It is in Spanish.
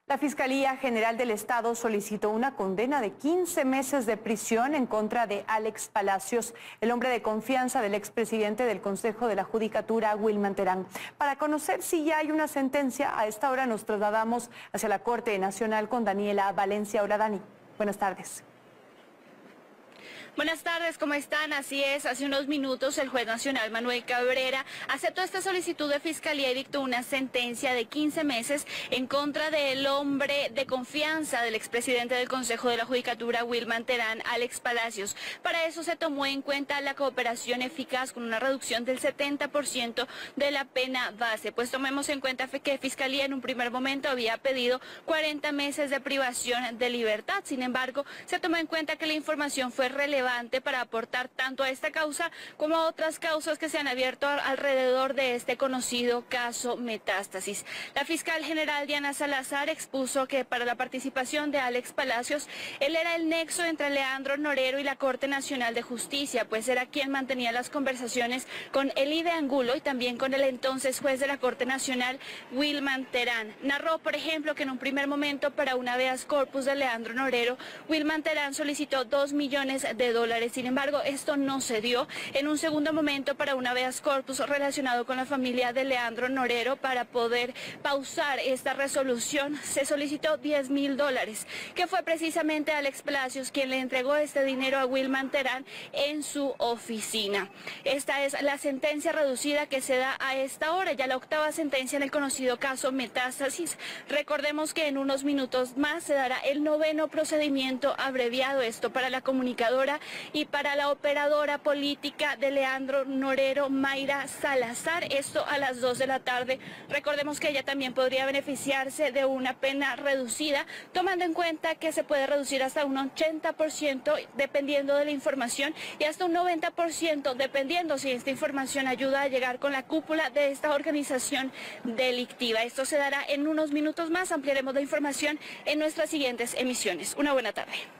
La Fiscalía General del Estado solicitó una condena de 15 meses de prisión en contra de Alex Palacios, el hombre de confianza del expresidente del Consejo de la Judicatura, Wilman Terán. Para conocer si ya hay una sentencia, a esta hora nos trasladamos hacia la Corte Nacional con Daniela Valencia. Hola, Dani. Buenas tardes. Buenas tardes, ¿cómo están? Así es, hace unos minutos el juez nacional Manuel Cabrera aceptó esta solicitud de fiscalía y dictó una sentencia de 15 meses en contra del hombre de confianza del expresidente del Consejo de la Judicatura, Wilman Terán, Alex Palacios. Para eso se tomó en cuenta la cooperación eficaz con una reducción del 70% de la pena base. Pues tomemos en cuenta que Fiscalía en un primer momento había pedido 40 meses de privación de libertad. Sin embargo, se tomó en cuenta que la información fue relevante para aportar tanto a esta causa como a otras causas que se han abierto alrededor de este conocido caso Metástasis. La fiscal general Diana Salazar expuso que para la participación de Alex Palacios, él era el nexo entre Leandro Norero y la Corte Nacional de Justicia, pues era quien mantenía las conversaciones con Elide Angulo y también con el entonces juez de la Corte Nacional, Wilman Terán. Narró, por ejemplo, que en un primer momento para un habeas corpus de Leandro Norero, Wilman Terán solicitó 2 millones de dólares. Sin embargo, esto no se dio. En un segundo momento, para un habeas corpus relacionado con la familia de Leandro Norero, para poder pausar esta resolución, se solicitó 10.000 dólares, que fue precisamente Alex Palacios quien le entregó este dinero a Wilman Terán en su oficina. Esta es la sentencia reducida que se da a esta hora, ya la octava sentencia en el conocido caso Metástasis. Recordemos que en unos minutos más se dará el noveno procedimiento abreviado, esto para la comunicadora y para la operadora política de Leandro Norero, Mayra Salazar, esto a las 2 de la tarde. Recordemos que ella también podría beneficiarse de una pena reducida, tomando en cuenta que se puede reducir hasta un 80% dependiendo de la información y hasta un 90% dependiendo si esta información ayuda a llegar con la cúpula de esta organización delictiva. Esto se dará en unos minutos más, ampliaremos la información en nuestras siguientes emisiones. Una buena tarde.